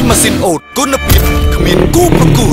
ម៉ាស៊ីនអូតគុណភាពគ្មានគូប្រកួត